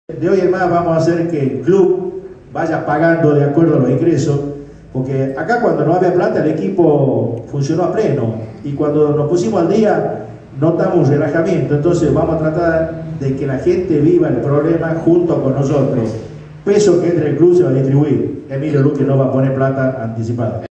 De hoy en más vamos a hacer que el club vaya pagando de acuerdo a los ingresos, porque acá cuando no había plata el equipo funcionó a pleno y cuando nos pusimos al día notamos un relajamiento. Entonces vamos a tratar de que la gente viva el problema junto con nosotros. Peso que entre el club se va a distribuir. Emilio Luque no va a poner plata anticipada.